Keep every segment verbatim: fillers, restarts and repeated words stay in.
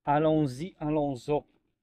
Allons-y, allons-y.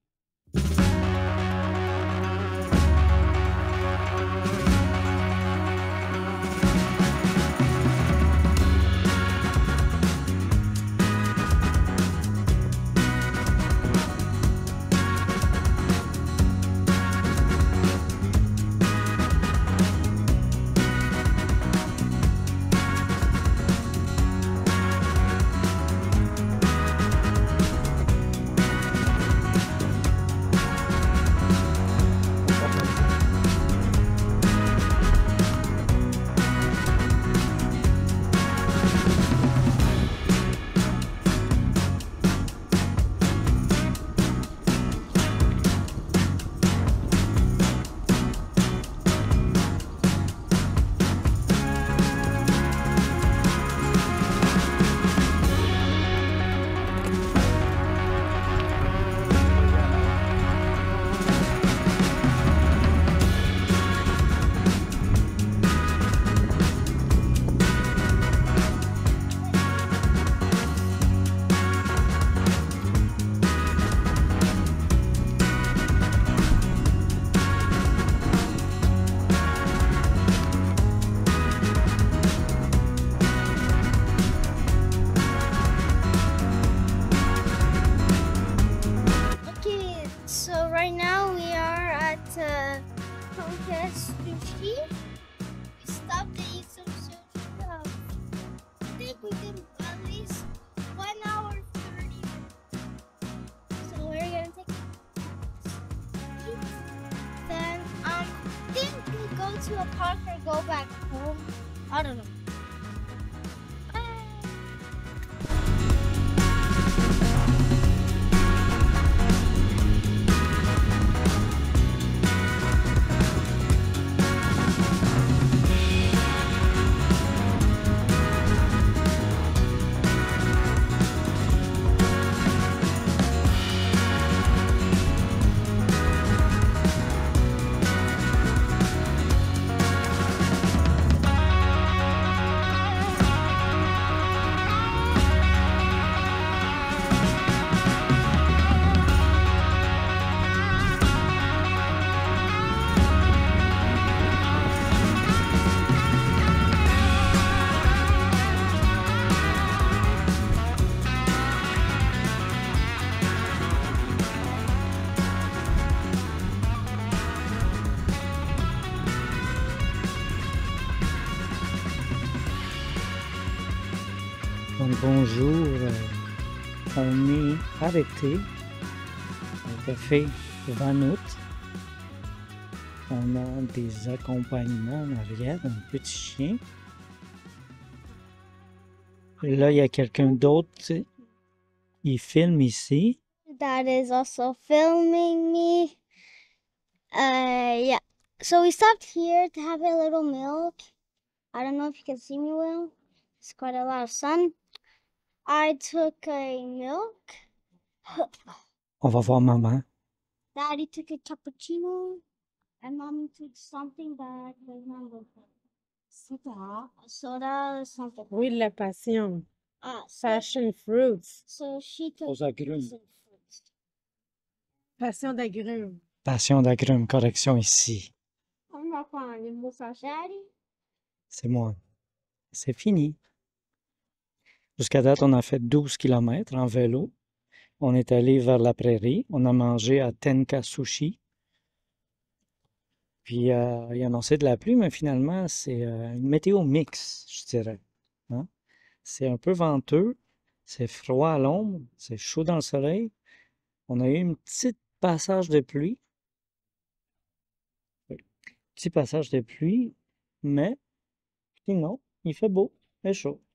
Okay, so right now we are at uh, Conquest Sushi. We stopped to eat some sushi. Uh, I think we did at least one hour thirty minutes. So we're gonna take a eat. Then um, think we go to a park or go back home. I don't know. Donc bonjour, euh, on est arrêté au café Vanout. On a des accompagnements en arrière, un petit chien. Et là, il y a quelqu'un d'autre qui filme ici. That is also filming me. Uh, yeah. So we stopped here to have a little milk. I don't know if you can see me well. It's quite a lot of sun. I took a milk. On va voir maman. Daddy took a cappuccino. And mommy took something that I don't remember. Soda. Soda or something. Oui, la passion. Ah, so, Passion fruits. so she took Aux agrumes. some fruits. Passion d'agrumes. Passion d'agrumes, correction ici. On va prendre les mots sachets. Daddy? C'est moi. C'est fini. Jusqu'à date, on a fait douze kilomètres en vélo. On est allé vers la prairie. On a mangé à Tenka Sushi. Puis, euh, il annonçait de la pluie, mais finalement, c'est euh, une météo mixte, je dirais. Hein? C'est un peu venteux, c'est froid à l'ombre, c'est chaud dans le soleil. On a eu un petit passage de pluie. Oui, petit passage de pluie, mais sinon, il fait beau et chaud.